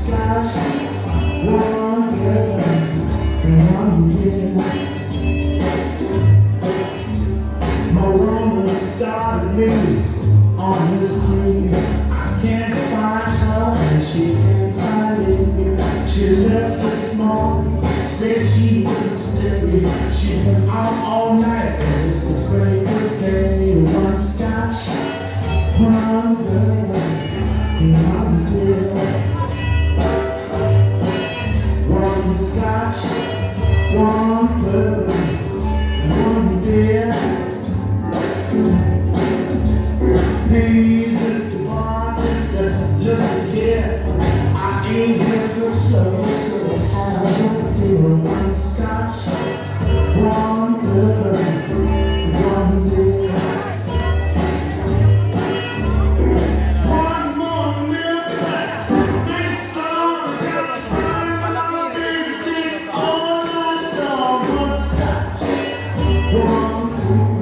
scotch, one girl, and one year. My woman started me on the screen. I can't find her and she can't find me. She left this morning, said she wouldn't stay. She's been out all night and it's a great good day. One scotch, one girl, and one year. One scotch, one girl, and one year. Please, Mr. Bartender, listen here. I ain't here for trouble, so I have to do one scotch, one girl, one beer. One more milk, next on, my baby takes all I know. One scotch, one girl.